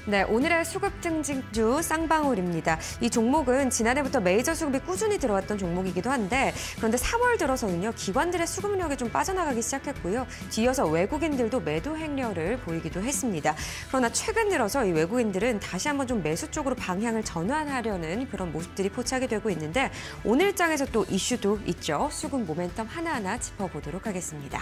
네, 오늘의 수급 증진주 쌍방울입니다. 이 종목은 지난해부터 메이저 수급이 꾸준히 들어왔던 종목이기도 한데 그런데 3월 들어서는요, 기관들의 수급력이 좀 빠져나가기 시작했고요. 뒤이어서 외국인들도 매도 행렬을 보이기도 했습니다. 그러나 최근 들어서 이 외국인들은 다시 한번 좀 매수 쪽으로 방향을 전환하려는 그런 모습들이 포착이 되고 있는데 오늘 장에서 또 이슈도 있죠. 수급 모멘텀 하나하나 짚어보도록 하겠습니다.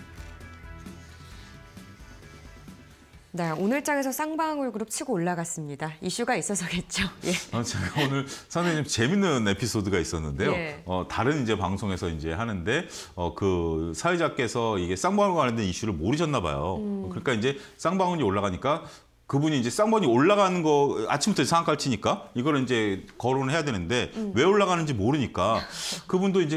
네, 오늘 장에서 쌍방울 그룹 치고 올라갔습니다. 이슈가 있어서겠죠. 예. 제가 오늘 상당히 좀 재밌는 에피소드가 있었는데요. 예. 다른 이제 방송에서 이제 하는데 그 사회자께서 이게 쌍방울과 관련된 이슈를 모르셨나 봐요. 그러니까 이제 쌍방울이 올라가니까 그분이 이제 쌍방울이 올라가는 거 아침부터 상한가를 치니까 이거를 이제 거론을 해야 되는데 왜 올라가는지 모르니까 그분도 이제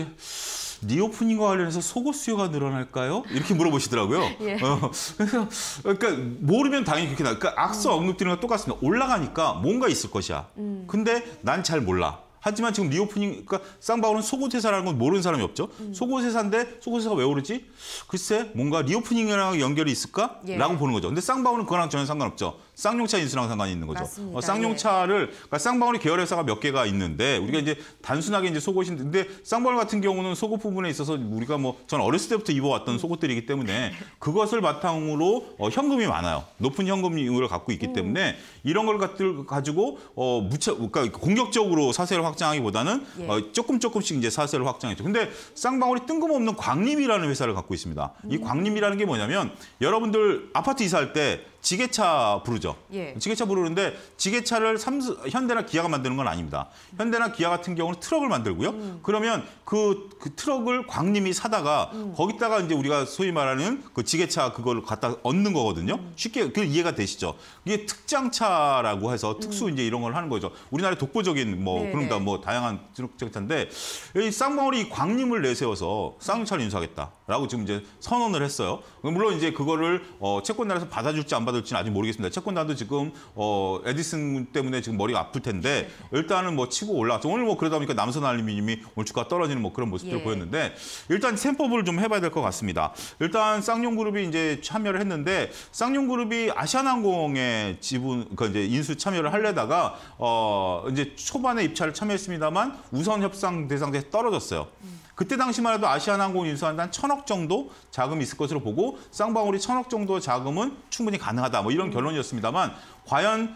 리오프닝과 관련해서 속옷 수요가 늘어날까요? 이렇게 물어보시더라고요. 예. 그래서 그러니까 모르면 당연히 그렇게 나. 그러니까 악서 언급드리는 건 똑같습니다. 올라가니까 뭔가 있을 것이야. 근데 난 잘 몰라. 하지만 지금 리오프닝, 그러니까 쌍방울은 속옷 회사라는 건 모르는 사람이 없죠. 속옷 회사인데 속옷 회사가 왜 오르지? 글쎄, 뭔가 리오프닝이랑 연결이 있을까? 예. 라고 보는 거죠. 근데 쌍방울은 그거랑 전혀 상관없죠. 쌍용차 인수랑 상관이 있는 거죠. 맞습니다. 쌍용차를, 그러니까 쌍방울이 계열 회사가 몇 개가 있는데 우리가 이제 단순하게 이제 속옷인데, 근데 쌍방울 같은 경우는 속옷 부분에 있어서 우리가 뭐 전 어렸을 때부터 입어왔던 속옷들이기 때문에 그것을 바탕으로 현금이 많아요. 높은 현금률을 갖고 있기 때문에 이런 걸 가지고 그러니까 공격적으로 사세를 확장하기보다는 예. 조금씩 이제 사세를 확장했죠. 근데 쌍방울이 뜬금없는 광림이라는 회사를 갖고 있습니다. 이 광림이라는 게 뭐냐면 여러분들 아파트 이사할 때 지게차 부르죠. 예. 지게차 부르는데 지게차를 현대나 기아가 만드는 건 아닙니다. 현대나 기아 같은 경우는 트럭을 만들고요. 그러면 그 트럭을 광림이 사다가 거기다가 이제 우리가 소위 말하는 그 지게차 그걸 갖다 얹는 거거든요. 쉽게 그 이해가 되시죠? 이게 특장차라고 해서 특수 이제 이런 걸 하는 거죠. 우리나라의 독보적인 뭐 네네. 그런 뭐 다양한 특장차인데 이 쌍방울이 광림을 내세워서 쌍용차를 인수하겠다라고 지금 이제 선언을 했어요. 물론 이제 그거를 채권단에서 받아줄지 안 받아줄지는 아직 모르겠습니다. 채권단도 지금 에디슨 때문에 지금 머리가 아플 텐데 일단은 뭐 치고 올라왔죠. 오늘 뭐 그러다 보니까 남선알루미늄이 오늘 주가 떨어지는 뭐 그런 모습들을 예. 보였는데 일단 셈법을 좀 해봐야 될 것 같습니다. 일단 쌍용그룹이 이제 참여를 했는데 쌍용그룹이 아시아나항공의 지분 그 이제 인수 참여를 하려다가 이제 초반에 입찰을 참여했습니다만 우선 협상 대상자에 떨어졌어요. 그때 당시만 해도 아시아나항공 인수하는데 한 1,000억 정도 자금이 있을 것으로 보고 쌍방울이 1,000억 정도 자금은 충분히 가능하다. 뭐 이런 결론이었습니다만 과연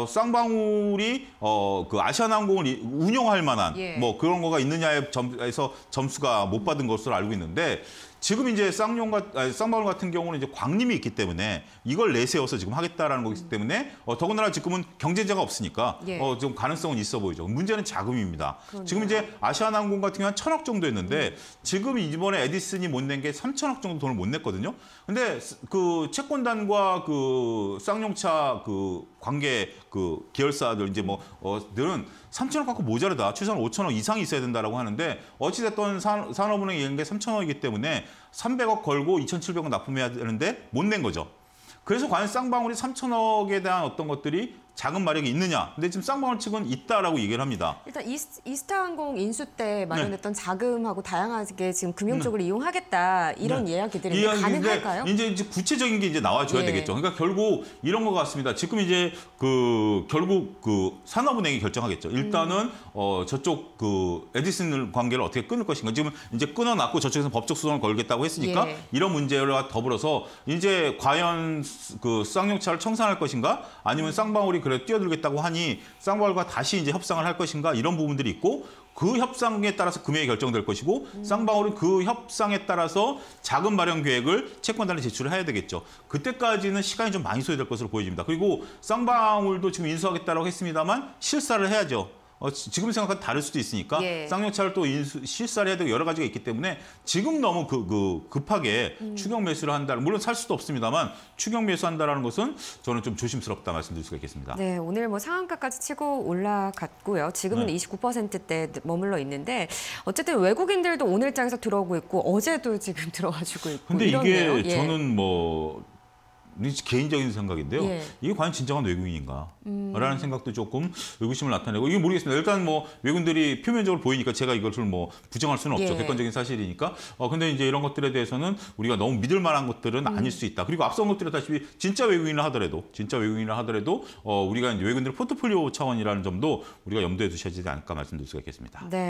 쌍방울이 그 아시아나항공을 운영할 만한 예. 뭐 그런 거가 있느냐에 점에서 점수가 못 받은 것으로 알고 있는데 지금 이제 쌍방울 같은 경우는 이제 광림이 있기 때문에 이걸 내세워서 지금 하겠다라는 거기 때문에 더군다나 지금은 경쟁자가 없으니까 예. 좀 가능성은 있어 보이죠. 문제는 자금입니다. 그러네요. 지금 이제 아시아나항공 같은 경우는 1,000억 정도 했는데 지금 이번에 에디슨이 못 낸 게 3,000억 정도 돈을 못 냈거든요. 근데 그 채권단과 그 쌍용차 그 관계 그 계열사들 이제 들은 3,000억 갖고 모자르다. 최소한 5,000억 이상이 있어야 된다라고 하는데 어찌됐든 산업은행이 이런 게 3,000억이기 때문에 300억 걸고 2,700억 납품해야 되는데 못 낸 거죠. 그래서 과연 쌍방울이 3,000억에 대한 어떤 것들이 자금 마력이 있느냐. 근데 지금 쌍방울 측은 있다라고 얘기를 합니다. 일단 이스타항공 인수 때 마련했던 자금하고 다양하게 지금 금융적으로 이용하겠다 이런 이야기들이 가능할까요? 이제 구체적인 게 이제 나와줘야 예. 되겠죠. 그러니까 결국 이런 것 같습니다. 지금 이제 결국 산업은행이 결정하겠죠. 일단은 저쪽 에디슨 관계를 어떻게 끊을 것인가. 지금 이제 끊어놨고 저쪽에서 법적 소송을 걸겠다고 했으니까 예. 이런 문제와 더불어서 이제 과연 그 쌍용차를 청산할 것인가, 아니면 쌍방울이 그래 뛰어들겠다고 하니 쌍방울과 다시 이제 협상을 할 것인가, 이런 부분들이 있고 그 협상에 따라서 금액이 결정될 것이고 쌍방울은 그 협상에 따라서 자금 마련 계획을 채권단에 제출을 해야 되겠죠. 그때까지는 시간이 좀 많이 소요될 것으로 보여집니다. 그리고 쌍방울도 지금 인수하겠다고 했습니다만 실사를 해야죠. 지금 생각과 다를 수도 있으니까 예. 쌍용차를 또 실사를 해야 되고 여러 가지가 있기 때문에 지금 너무 급하게 추격 매수를 한다. 물론 살 수도 없습니다만 추격 매수한다라는 것은 저는 좀 조심스럽다 말씀드릴 수가 있겠습니다. 네, 오늘 뭐 상한가까지 치고 올라갔고요. 지금은 29%대 머물러 있는데 어쨌든 외국인들도 오늘 장에서 들어오고 있고 어제도 지금 들어와주고 있고. 근데 이렇네요. 이게 예. 저는 개인적인 생각인데요. 예. 이게 과연 진정한 외국인인가? 라는 생각도 조금 의구심을 나타내고 이게 모르겠습니다. 일단 뭐 외국인들이 표면적으로 보이니까 제가 이것을 뭐 부정할 수는 없죠. 예. 객관적인 사실이니까. 근데 이제 이런 것들에 대해서는 우리가 너무 믿을 만한 것들은 아닐 수 있다. 그리고 앞선 것들다시피 진짜 외국인을 하더라도 우리가 이제 외국인들 포트폴리오 차원이라는 점도 우리가 염두에 두셔야 되지 않을까 말씀드릴 수가 있겠습니다. 네.